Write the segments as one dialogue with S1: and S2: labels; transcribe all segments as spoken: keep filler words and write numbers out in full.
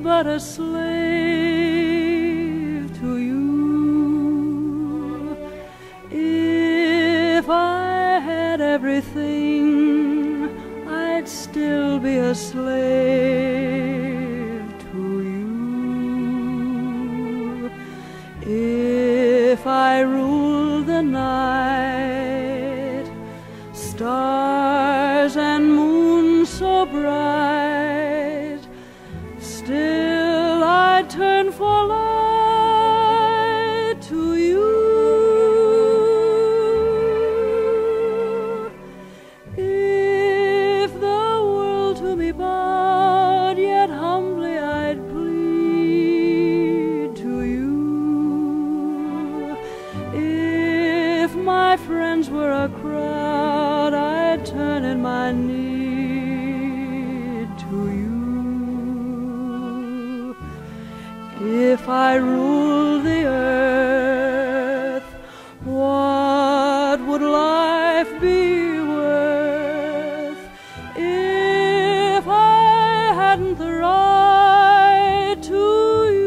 S1: but a slave to you. If I had everything, I'd still be a slave to you. If I ruled the night, stars and moon so bright, still I'd turn for light to you. If the world to me bowed, yet humbly I'd plead to you. If my friends were a crowd, I'd turn in my need to you. If I ruled the earth, what would life be worth if I hadn't the right to you?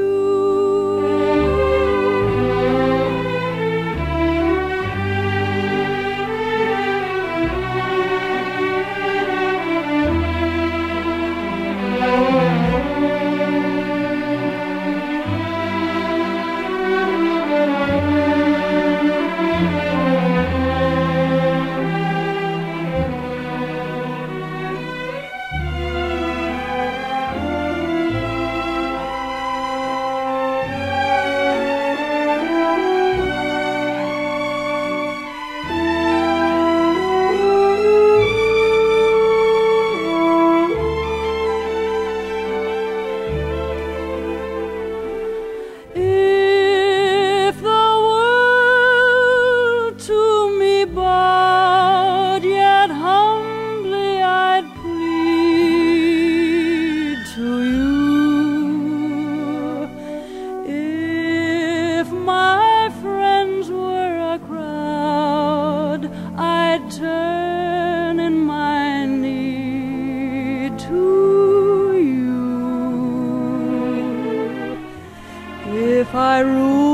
S1: Turn in my need to you. If I rule